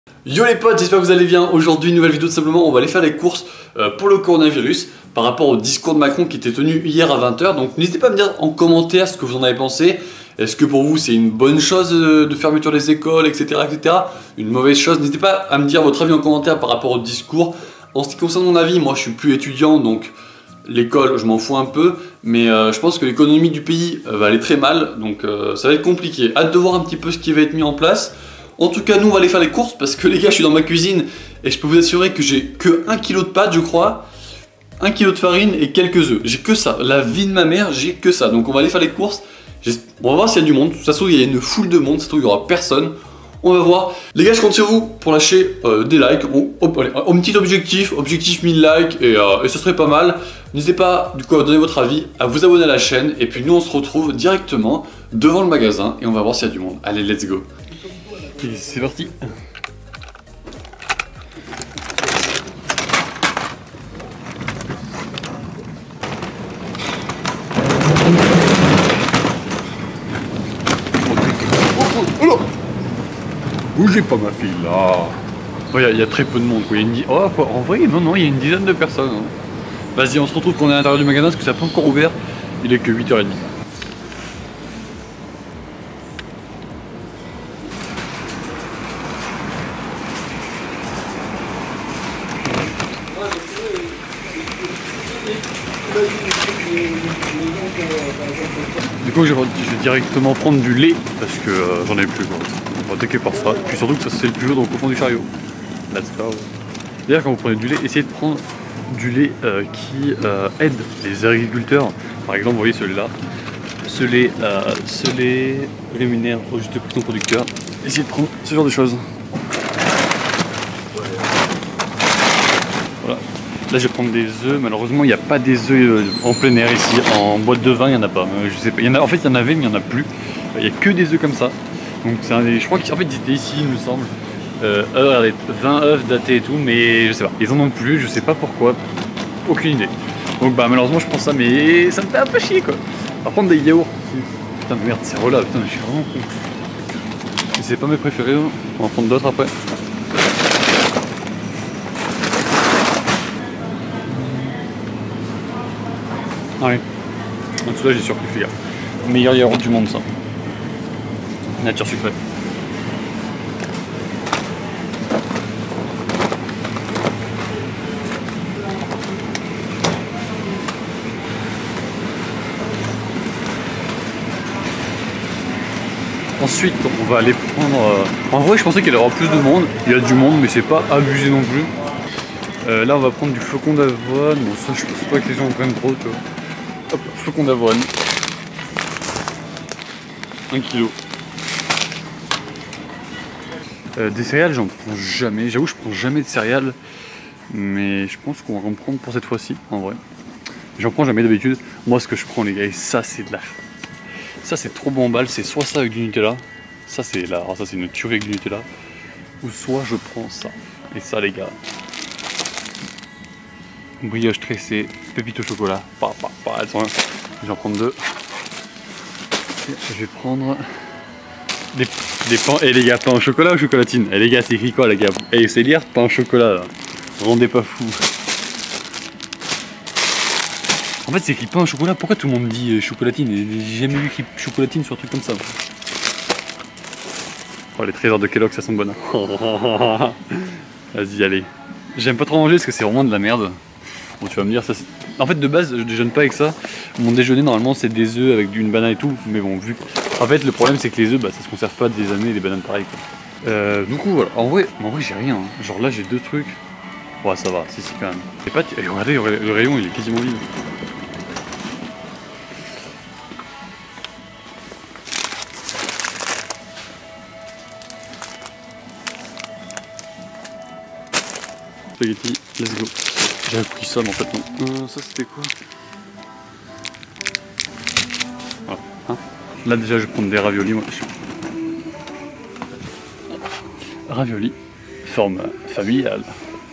Yo les potes, j'espère que vous allez bien. Aujourd'hui, nouvelle vidéo, tout simplement, on va aller faire les courses pour le coronavirus par rapport au discours de Macron qui était tenu hier à 20 h. Donc n'hésitez pas à me dire en commentaire ce que vous en avez pensé. Est-ce que pour vous c'est une bonne chose de fermeture des écoles, etc., etc. Une mauvaise chose? N'hésitez pas à me dire votre avis en commentaire par rapport au discours. En ce qui concerne mon avis, moi je suis plus étudiant, donc l'école je m'en fous un peu. Mais je pense que l'économie du pays va aller très mal, donc ça va être compliqué. Hâte de voir un petit peu ce qui va être mis en place. En tout cas, nous on va aller faire les courses parce que les gars, je suis dans ma cuisine et je peux vous assurer que j'ai que 1 kg de pâtes, je crois, 1 kg de farine et quelques œufs. J'ai que ça. La vie de ma mère, j'ai que ça. Donc on va aller faire les courses. On va voir s'il y a du monde. Ça se trouve, il y a une foule de monde. Ça se trouve, il n'y aura personne. On va voir. Les gars, je compte sur vous pour lâcher des likes. Au petit objectif 1000 likes et ça serait pas mal. N'hésitez pas du coup à donner votre avis, à vous abonner à la chaîne. Et puis nous, on se retrouve directement devant le magasin et on va voir s'il y a du monde. Allez, let's go. C'est parti. Oh là! Bougez pas ma fille là. Il y a très peu de monde. Oh, en vrai, non, il y a une dizaine de personnes. Hein. Vas-y, on se retrouve quand on est à l'intérieur du magasin parce que ça n'a pas encore ouvert. Il est que 8 h 30. Du coup, je vais directement prendre du lait parce que j'en ai plus. On va attaquer par ça. Puis surtout que ça c'est le plus lourd, donc au fond du chariot. Let's go. D'ailleurs, quand vous prenez du lait, essayez de prendre du lait qui aide les agriculteurs. Par exemple, vous voyez celui-là. Ce lait rémunère au juste prix son producteur. Essayez de prendre ce genre de choses. Voilà. Là je vais prendre des œufs, malheureusement il n'y a pas des œufs en plein air ici, en boîte de vin il n'y en a pas, je sais pas. En fait il y en avait mais il n'y en a plus, il n'y a que des œufs comme ça, donc je crois qu'en fait ils étaient ici il me semble, regardez, 20 œufs datés et tout, mais je sais pas, ils en ont plus, je sais pas pourquoi, aucune idée, donc bah malheureusement je prends ça, mais ça me fait un peu chier quoi. On va prendre des yaourts, putain merde c'est relâ, putain je suis vraiment con, c'est pas mes préférés, hein. On va prendre d'autres après. Ouais, en dessous là j'ai surkiffé les gars. Meilleur yaourt du monde ça. Nature sucrée. Ensuite on va aller prendre... En vrai je pensais qu'il y aurait plus de monde. Il y a du monde mais c'est pas abusé non plus. Là on va prendre du flocon d'avoine. Bon ça je pense pas que les gens en prennent trop tu vois. Hop, flocon d'avoine. 1 kg. Des céréales, j'en prends jamais. J'avoue, je prends jamais de céréales. Mais je pense qu'on va en prendre pour cette fois-ci, en vrai. J'en prends jamais d'habitude. Moi, ce que je prends, les gars, et ça, c'est de la... Ça, c'est trop bon en balle. C'est soit ça avec du Nutella. Ça, c'est là. Ça, c'est une tuerie avec du Nutella. Ou soit je prends ça. Et ça, les gars. Brioche tressée, pépites au chocolat. Elles sont là. Je vais en prendre 2. Et je vais prendre des pains. Et les gars, pain au chocolat ou chocolatine? Et les gars, c'est écrit quoi les gars? Et c'est lire pain au chocolat là. Rendez pas fou. En fait, c'est écrit pain au chocolat. Pourquoi tout le monde dit chocolatine? J'ai jamais vu écrit chocolatine sur un truc comme ça. Oh, les trésors de Kellogg, ça sent bon. Vas-y, allez. J'aime pas trop manger parce que c'est vraiment de la merde. Bon, tu vas me dire, ça, en fait de base je déjeune pas avec ça. Mon déjeuner normalement c'est des œufs avec une banane et tout. Mais bon, vu que... En fait le problème c'est que les œufs, bah, ça se conserve pas des années, les bananes pareil quoi. Du coup voilà, en vrai j'ai rien. Hein. Genre là j'ai 2 trucs. Ouais ça va, si quand même. Et pas... Et regardez, le rayon il est quasiment vide. Spaghetti, let's go. J'ai appris ça mais en fait non. Ça c'était quoi? Voilà. Hein, là déjà je vais prendre des raviolis moi. Raviolis, forme familiale.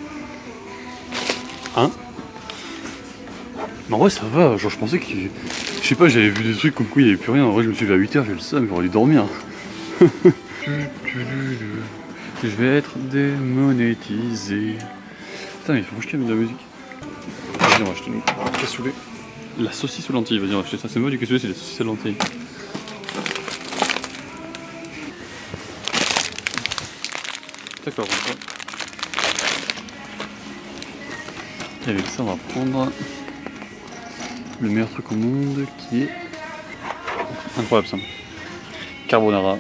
Hein? Mais en vrai ça va, genre je pensais que... Je sais pas, j'avais vu des trucs comme quoi il n'y avait plus rien. En vrai je me suis levé à 8 h, j'ai le seum, j'aurais dû dormir. Je vais être démonétisé. Putain, mais il faut que je calme de la musique. Vas-y, on va acheter une cassoulet. La saucisse aux lentilles, vas-y, on va acheter ça. C'est moi du cassoulet, c'est la saucisse aux lentilles. D'accord, et avec ça, on va prendre le meilleur truc au monde qui est incroyable ça. Carbonara.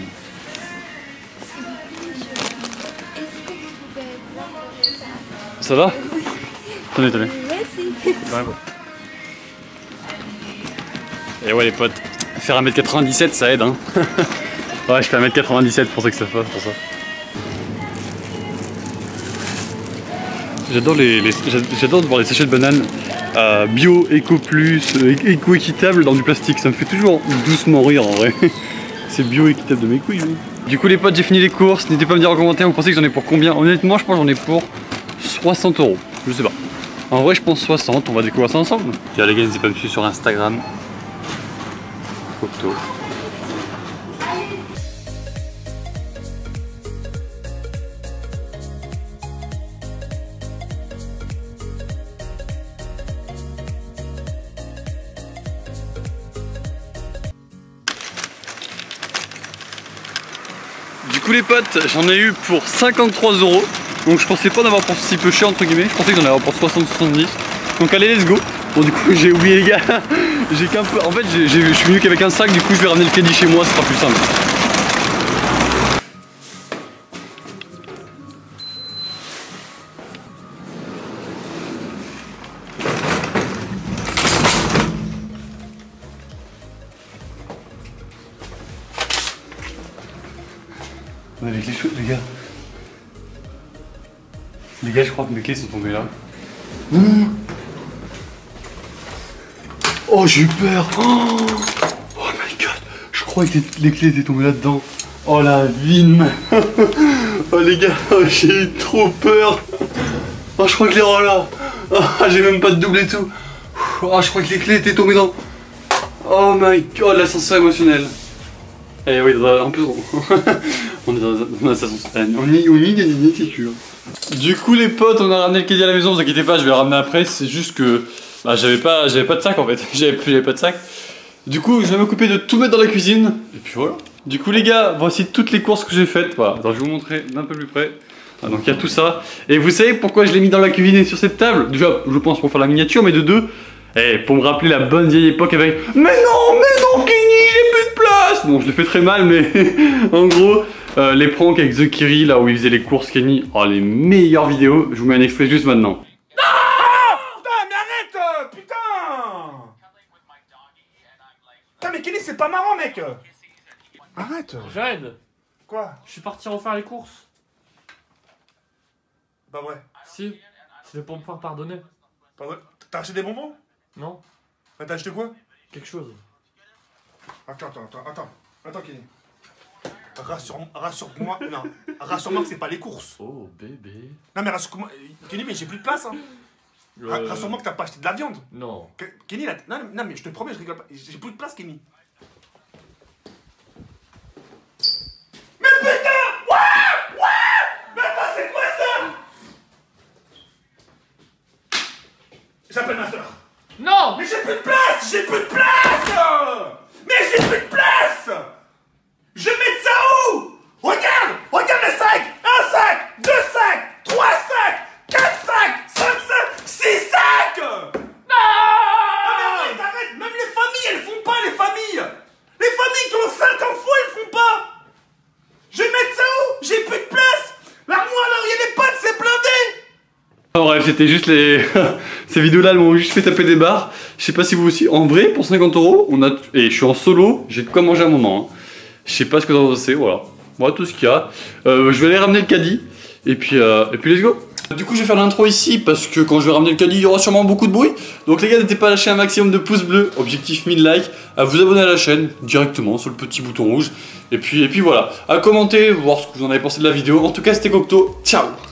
Ça va? Tenez, tenez. Merci. Et ouais les potes, faire 1m97 ça aide hein. Ouais, je fais 1m97 pour ça que ça fasse pour ça. J'adore de voir les sachets de bananes bio, éco plus, éco équitable dans du plastique. Ça me fait toujours doucement rire en vrai. C'est bio équitable de mes couilles. Oui. Du coup les potes, j'ai fini les courses. N'hésitez pas à me dire en commentaire, vous pensez que j'en ai pour combien? Honnêtement, je pense que j'en ai pour 60 €. Je sais pas. En vrai, je pense 60. On va découvrir ça ensemble. Tiens les gars, n'hésitez pas à me suivre sur Instagram. Cocteau. Du coup les potes, j'en ai eu pour 53 €. Donc je pensais pas en avoir pour si peu cher entre guillemets. Je pensais que j'en avais pour 60-70. Donc allez, let's go. Bon du coup j'ai oublié les gars. J'ai qu'un peu. En fait je suis venu qu'avec un sac, du coup je vais ramener le caddie chez moi, ce sera plus simple. On a les clés chaudes, les gars. Les gars, je crois que mes clés sont tombées là. Oh, j'ai eu peur. Oh my god. Je crois que les clés étaient tombées là-dedans. Oh la vine. Oh les gars, j'ai eu trop peur. Oh, je crois que les... Oh là. Oh, j'ai même pas de double et tout. Oh, je crois que les clés étaient tombées dans... Oh my god, l'ascenseur émotionnel. Eh oui, en plus, on est dans un ascenseur. On y gagne, c'est sûr. Du coup, les potes, on a ramené le caddie à la maison, vous inquiétez pas, je vais le ramener après. C'est juste que bah, j'avais pas de sac en fait. J'avais pas de sac. Du coup, je vais m'occuper de tout mettre dans la cuisine. Et puis voilà. Du coup, les gars, voici toutes les courses que j'ai faites. Voilà, attends, je vais vous montrer d'un peu plus près. Ah, donc, il y a tout ça. Et vous savez pourquoi je l'ai mis dans la cuisine et sur cette table? Déjà, je pense pour faire la miniature, mais de deux, pour me rappeler la bonne vieille époque avec. Mais non, Kenny, j'ai plus de place. Bon, je le fais très mal, mais en gros, les pranks avec The Kiri, là où il faisait les courses, Kenny. Oh, les meilleures vidéos. Je vous mets un extrait juste maintenant. Putain, mais arrête, putain. Putain, mais Kenny, c'est pas marrant, mec. Arrête. Jared, Quoi? je suis parti refaire les courses. Bah ouais. Si, c'était pour me faire pardonner. Bah ouais. T'as acheté des bonbons? Non? Bah t'as acheté quoi? Quelque chose. Attends, Kenny. Rassure-moi, non. Rassure-moi que c'est pas les courses. Oh, bébé. Non, mais rassure-moi, Kenny, mais j'ai plus de place, hein. Rassure-moi que t'as pas acheté de la viande. Non. Kenny, là, non, mais je te promets, je rigole pas. J'ai plus de place, Kenny. Mais putain! Ouais! Mais attends, c'est quoi ça? J'appelle ma soeur. Non! Mais j'ai plus de place! J'ai plus de place! Mais j'ai plus de place! Je vais mettre ça où? Regarde les sacs! Un sac! Deux sacs! Trois sacs! Quatre sacs! Cinq sacs! Six sacs! Non! Mais arrête! Même les familles, elles font pas, les familles! Les familles qui ont 5 enfants, elles font pas! Je vais mettre ça où? J'ai plus de place! L'armoire là où il y a les pattes, c'est blindé! Oh, bref, c'était juste les... Ces vidéos-là, elles m'ont juste fait taper des barres. Je sais pas si vous aussi. En vrai, pour 50 €, on a... Et je suis en solo, j'ai de quoi manger un moment. Hein. Je sais pas ce que t'en pensez, voilà. Voilà tout ce qu'il y a. Je vais aller ramener le caddie. Et puis let's go. Du coup, je vais faire l'intro ici parce que quand je vais ramener le caddie, il y aura sûrement beaucoup de bruit. Donc les gars, n'hésitez pas à lâcher un maximum de pouces bleus, objectif 1000 likes, à vous abonner à la chaîne directement sur le petit bouton rouge. Et puis voilà, à commenter, voir ce que vous en avez pensé de la vidéo. En tout cas, c'était Cocteau. Ciao.